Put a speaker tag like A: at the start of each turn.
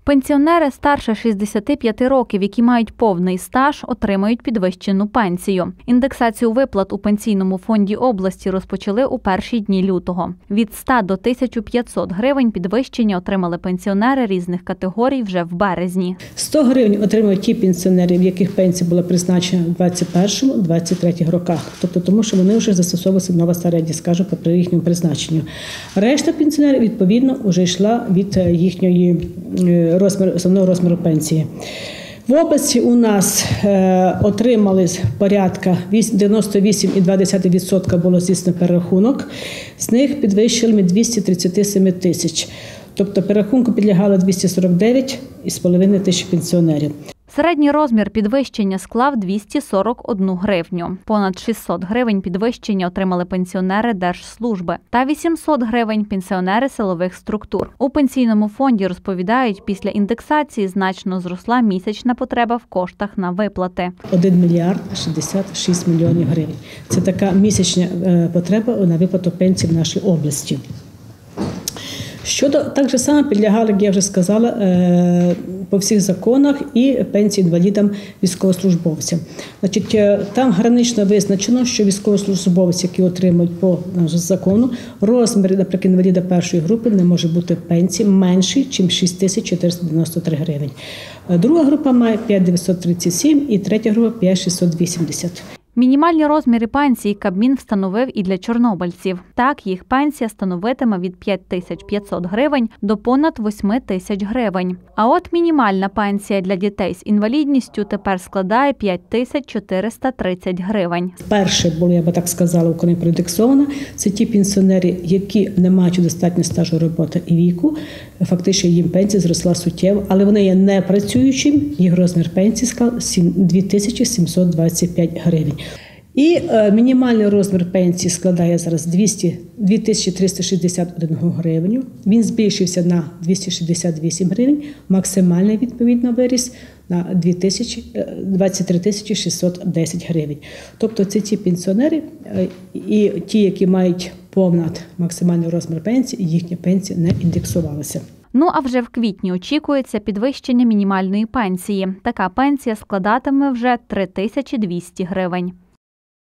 A: Пенсіонери старше 65 років, які мають повний стаж, отримають підвищену пенсію. Індексацію виплат у Пенсійному фонді області розпочали у перші дні лютого. Від 100 до 1500 гривень підвищення отримали пенсіонери різних категорій вже в березні.
B: 100 гривень отримують ті пенсіонери, в яких пенсія була призначена в 2021-2023 роках. Тобто тому, що вони вже застосовувалися нова середня, скажу, при їхньому призначенню. Решта пенсіонерів, відповідно, вже йшла від їхньої основного розміру пенсії. В області у нас отримали порядка 98,2% було здійснено перерахунок, з них підвищили 237 тисяч. Тобто перерахунку підлягало 249,5 тисяч пенсіонерів.
A: Середній розмір підвищення склав 241 гривню. Понад 600 гривень підвищення отримали пенсіонери Держслужби та 800 гривень – пенсіонери силових структур. У Пенсійному фонді розповідають, після індексації значно зросла місячна потреба в коштах на виплати.
B: 1 мільярд 66 мільйонів гривень. Це така місячна потреба на виплату пенсій в нашій області. Щодо так же само підлягали, як я вже сказала, по всіх законах і пенсії інвалідам військовослужбовцям. Значить, там гранично визначено, що військовослужбовці, які отримують по закону, розмір, наприклад, інваліда першої групи не може бути пенсії менший, ніж 6493 гривень. Друга група має 5937 і третя група 5680.
A: Мінімальні розміри пенсії Кабмін встановив і для чорнобильців. Так, їх пенсія становитиме від 5500 гривень до понад 8000 гривень. А от мінімальна пенсія для дітей з інвалідністю тепер складає 5430 гривень.
B: Перше було, я би так сказала, Україна проіндексована. Це ті пенсіонери, які не мають достатньо стажу роботи і віку. Фактично їм пенсія зросла суттєво, але вони є не працюючим. Їх розмір пенсії склав 2725 гривень. І мінімальний розмір пенсії складає зараз 2361 гривню. Він збільшився на 268 гривень, максимальний відповідно виріс на 23 610 гривень. Тобто це ті пенсіонери і ті, які мають повний максимальний розмір пенсії, їхня пенсія не індексувалася.
A: Ну а вже в квітні очікується підвищення мінімальної пенсії. Така пенсія складатиме вже 3200 гривень.